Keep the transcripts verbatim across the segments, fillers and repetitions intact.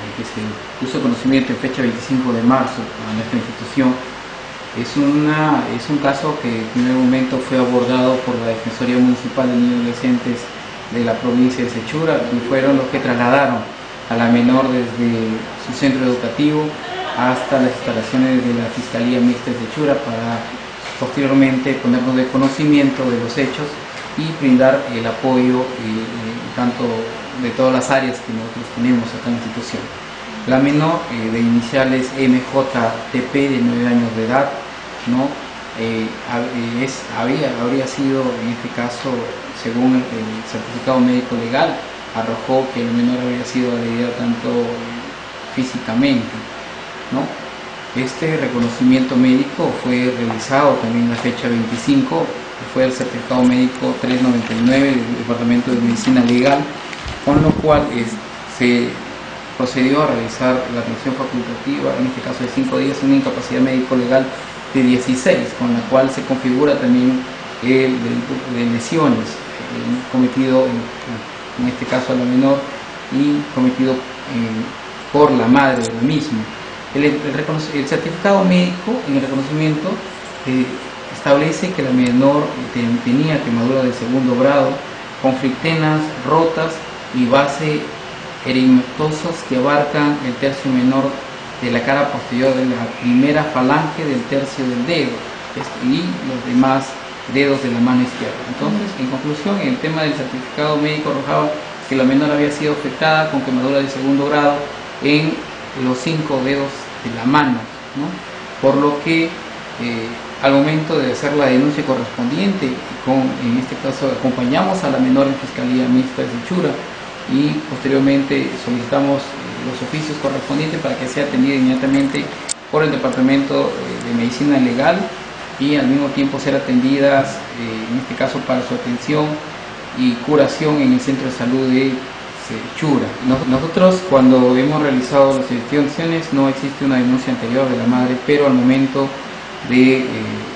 que se puso conocimiento en fecha veinticinco de marzo a nuestra institución, es, una, es un caso que en primer momento fue abordado por la Defensoría Municipal de Niños y Adolescentes de la provincia de Sechura, y fueron los que trasladaron a la menor desde su centro educativo hasta las instalaciones de la Fiscalía Mixta de Sechura para posteriormente ponernos de conocimiento de los hechos y brindar el apoyo y, y tanto de todas las áreas que nosotros tenemos acá en la institución. La menor eh, de iniciales M J T P, de nueve años de edad, ¿no? eh, es, había, habría sido, en este caso, según el, el certificado médico legal, arrojó que la menor habría sido agredida tanto físicamente, ¿no? Este reconocimiento médico fue realizado también en la fecha veinticinco, que fue el certificado médico trescientos noventa y nueve del Departamento de Medicina Legal, con lo cual es, se procedió a realizar la atención facultativa, en este caso de cinco días, una incapacidad médico-legal de dieciséis, con la cual se configura también el delito de lesiones eh, cometido en, en este caso a la menor y cometido eh, por la madre de la misma. El, el, el certificado médico en el reconocimiento eh, establece que la menor ten, tenía quemadura de segundo grado, conflictenas rotas y base eritematosos que abarcan el tercio menor de la cara posterior de la primera falange del tercio del dedo y los demás dedos de la mano izquierda. Entonces, en conclusión, el tema del certificado médico arrojaba que la menor había sido afectada con quemadura de segundo grado en los cinco dedos de la mano, ¿no? Por lo que eh, al momento de hacer la denuncia correspondiente, con, en este caso acompañamos a la menor en Fiscalía Mixta de Sechura y posteriormente solicitamos eh, los oficios correspondientes para que sea atendida inmediatamente por el Departamento eh, de Medicina Legal y al mismo tiempo ser atendidas, eh, en este caso para su atención y curación en el Centro de Salud de Sechura. Nosotros, cuando hemos realizado las investigaciones, no existe una denuncia anterior de la madre, pero al momento de eh,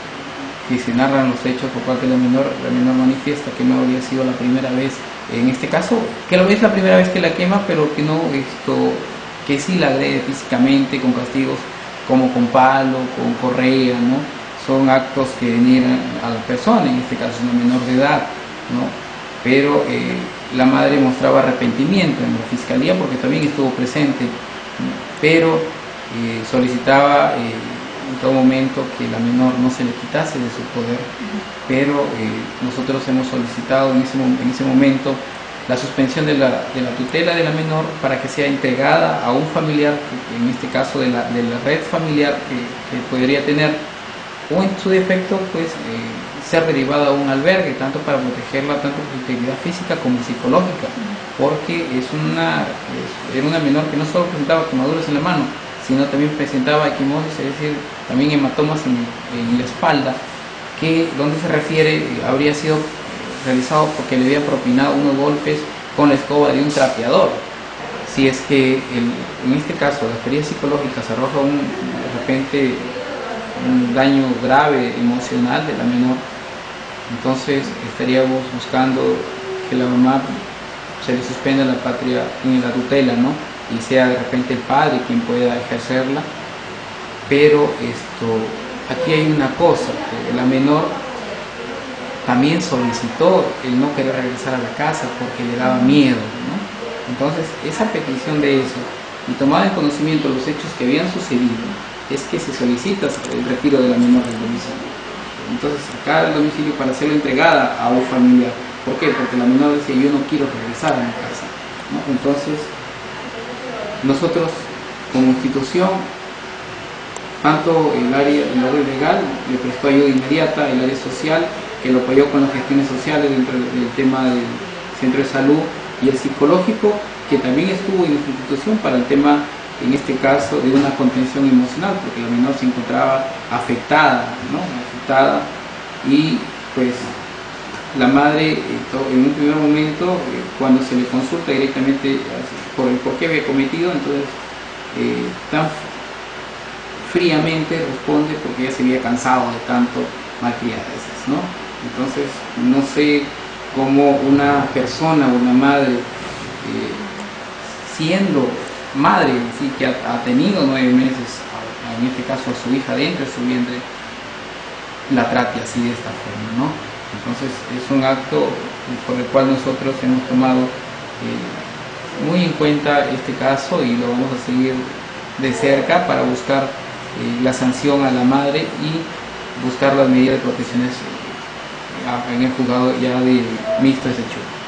que se narran los hechos por parte de la menor, la menor manifiesta que no había sido la primera vez, en este caso, que es la primera vez que la quema, pero que no, esto, que sí la agrede físicamente con castigos como con palo, con correa, ¿no? Son actos que denigran a la persona, en este caso es una menor de edad, ¿no? Pero eh, la madre mostraba arrepentimiento en la fiscalía porque también estuvo presente, ¿no? Pero eh, solicitaba eh, en todo momento que la menor no se le quitase de su poder, pero eh, nosotros hemos solicitado en ese, en ese momento la suspensión de la, de la tutela de la menor para que sea entregada a un familiar, que, en este caso de la, de la red familiar que, que podría tener, o en su defecto pues eh, ser derivada a un albergue, tanto para protegerla tanto por su integridad física como psicológica, porque es una, es, era una menor que no solo presentaba quemaduras en la mano, sino también presentaba equimosis, es decir, también hematomas en, en la espalda, que donde se refiere eh, habría sido realizado porque le había propinado unos golpes con la escoba de un trapeador. Si es que el, en este caso la experiencia psicológica se arroja un, de repente un daño grave emocional de la menor, entonces estaríamos buscando que la mamá se le suspenda la patria en la tutela, ¿no? Y sea de repente el padre quien pueda ejercerla. Pero esto, aquí hay una cosa, que la menor también solicitó el no querer regresar a la casa porque le daba miedo, ¿no? Entonces esa petición de eso y tomada en conocimiento de los hechos que habían sucedido, es que se solicita el retiro de la menor del domicilio. Entonces acá el domicilio para serlo entregada a un familiar. ¿Por qué? Porque la menor dice yo no quiero regresar a mi casa, ¿no? Entonces nosotros como institución, tanto el área, el área legal le prestó ayuda inmediata, el área social que lo apoyó con las gestiones sociales dentro del tema del centro de salud, y el psicológico que también estuvo en nuestra institución para el tema, en este caso, de una contención emocional, porque la menor se encontraba afectada, ¿no? afectada y pues la madre en un primer momento, cuando se le consulta directamente por el por qué había cometido, entonces eh, tan fríamente responde porque ella se había cansado de tanto malcriadas, ¿no? Entonces no sé cómo una persona o una madre eh, siendo madre sí, que ha, ha tenido nueve meses, a, en este caso a su hija dentro de su vientre, la trate así de esta forma, ¿no? Entonces es un acto por el cual nosotros hemos tomado eh, muy en cuenta este caso y lo vamos a seguir de cerca para buscar eh, la sanción a la madre y buscar las medidas de protección eh, en el juzgado ya de mixto ese hecho.